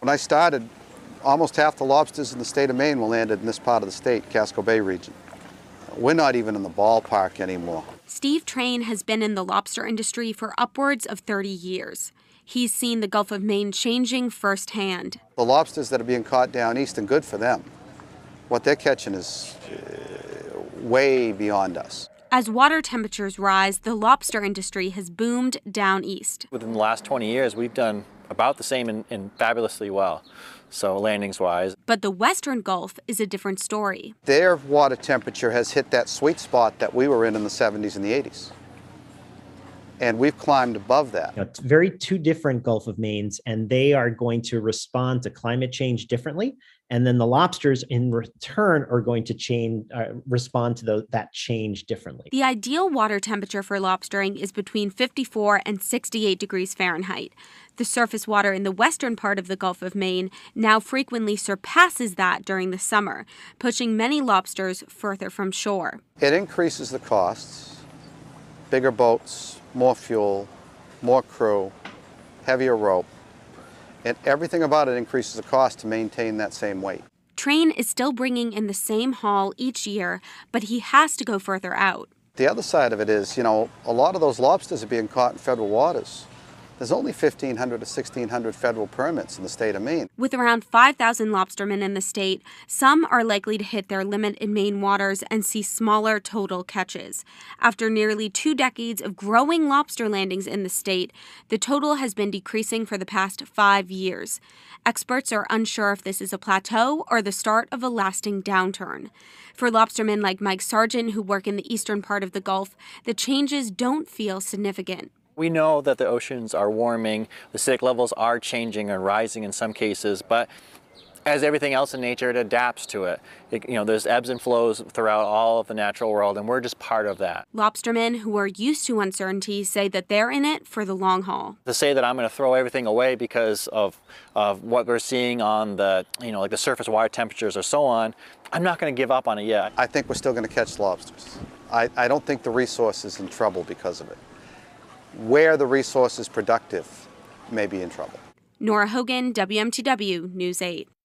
When I started, almost half the lobsters in the state of Maine were landed in this part of the state, Casco Bay region. We're not even in the ballpark anymore. Steve Train has been in the lobster industry for upwards of 30 years. He's seen the Gulf of Maine changing firsthand. The lobsters that are being caught down east, and good for them, what they're catching is way beyond us. As water temperatures rise, the lobster industry has boomed down east. Within the last 20 years, we've done about the same and fabulously well, so landings-wise. But the Western Gulf is a different story. Their water temperature has hit that sweet spot that we were in the 70s and the 80s. And we've climbed above that. It's two different Gulf of Maines, and they are going to respond to climate change differently. And then the lobsters in return are going to respond to that change differently. The ideal water temperature for lobstering is between 54 and 68 degrees Fahrenheit. The surface water in the western part of the Gulf of Maine now frequently surpasses that during the summer, pushing many lobsters further from shore. It increases the costs, bigger boats, more fuel, more crew, heavier rope, and everything about it increases the cost to maintain that same weight. Train is still bringing in the same haul each year, but he has to go further out. The other side of it is, a lot of those lobsters are being caught in federal waters. There's only 1,500 to 1,600 federal permits in the state of Maine. With around 5,000 lobstermen in the state, some are likely to hit their limit in Maine waters and see smaller total catches. After nearly 2 decades of growing lobster landings in the state, the total has been decreasing for the past 5 years. Experts are unsure if this is a plateau or the start of a lasting downturn. For lobstermen like Mike Sargent, who work in the eastern part of the Gulf, the changes don't feel significant. We know that the oceans are warming, the acidic levels are changing and rising in some cases, but as everything else in nature, it adapts to it. There's ebbs and flows throughout all of the natural world, and we're just part of that. Lobstermen who are used to uncertainty say that they're in it for the long haul. To say that I'm going to throw everything away because of what we're seeing on the, like the surface water temperatures or so on, I'm not going to give up on it yet. I think we're still going to catch lobsters. I don't think the resource is in trouble because of it. Where the resource is productive may be in trouble. Nora Hogan, WMTW News 8.